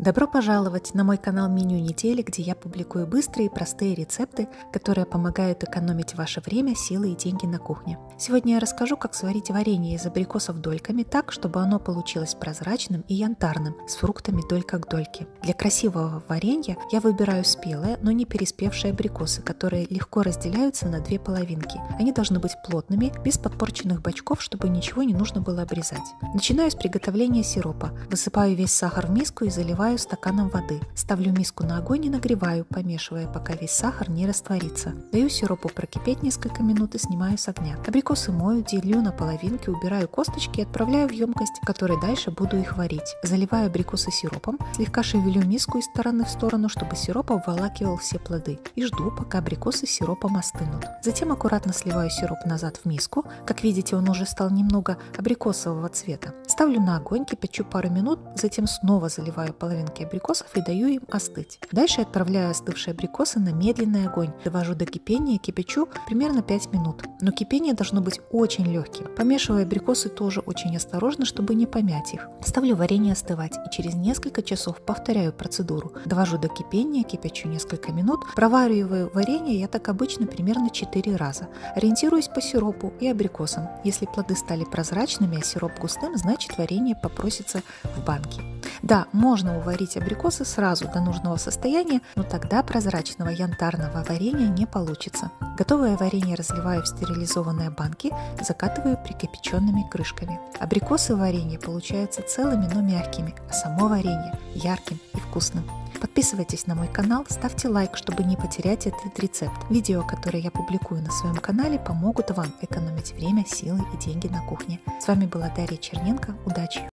Добро пожаловать на мой канал «Меню недели», где я публикую быстрые и простые рецепты, которые помогают экономить ваше время, силы и деньги на кухне. Сегодня я расскажу, как сварить варенье из абрикосов дольками так, чтобы оно получилось прозрачным и янтарным, с фруктами долька к дольке. Для красивого варенья я выбираю спелые, но не переспевшие абрикосы, которые легко разделяются на две половинки. Они должны быть плотными, без подпорченных бочков, чтобы ничего не нужно было обрезать. Начинаю с приготовления сиропа. Высыпаю весь сахар в миску и заливаю стаканом воды. Ставлю миску на огонь и нагреваю, помешивая, пока весь сахар не растворится. Даю сиропу прокипеть несколько минут и снимаю с огня. Абрикосы мою, делю на половинки, убираю косточки и отправляю в емкость, в которой дальше буду их варить. Заливаю абрикосы сиропом, слегка шевелю миску из стороны в сторону, чтобы сироп обволакивал все плоды, и жду, пока абрикосы с сиропом остынут. Затем аккуратно сливаю сироп назад в миску. Как видите, он уже стал немного абрикосового цвета. Ставлю на огонь, кипячу пару минут, затем снова заливаю половинки абрикосов и даю им остыть. Дальше отправляю остывшие абрикосы на медленный огонь, довожу до кипения и кипячу примерно 5 минут. Но кипение должно быть очень легким. Помешиваю абрикосы тоже очень осторожно, чтобы не помять их. Ставлю варенье остывать и через несколько часов повторяю процедуру. Довожу до кипения, кипячу несколько минут, провариваю варенье я так обычно примерно 4 раза. Ориентируюсь по сиропу и абрикосам. Если плоды стали прозрачными, а сироп густым, значит варенье попросится в банки. Да, можно уварить абрикосы сразу до нужного состояния, но тогда прозрачного янтарного варенья не получится. Готовое варенье разливаю в стерилизованные банки, закатываю прикипяченными крышками. Абрикосы в варенье получаются целыми, но мягкими, а само варенье ярким и вкусным. Подписывайтесь на мой канал, ставьте лайк, чтобы не потерять этот рецепт. Видео, которые я публикую на своем канале, помогут вам экономить время, силы и деньги на кухне. С вами была Дарья Черненко. Удачи!